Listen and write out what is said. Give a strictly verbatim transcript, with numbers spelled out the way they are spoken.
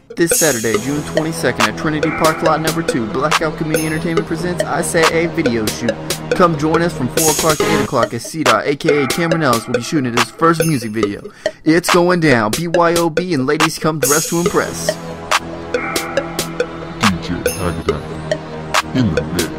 This Saturday, June twenty-second at Trinity Park Lot Number two, Blackout Community Entertainment presents I Say A Video Shoot. Come join us from four o'clock to eight o'clock as C-Dot, aka Cameron Ellis, will be shooting his first music video. It's going down. B Y O B and ladies come dressed to impress. D J Hagdon in the mix.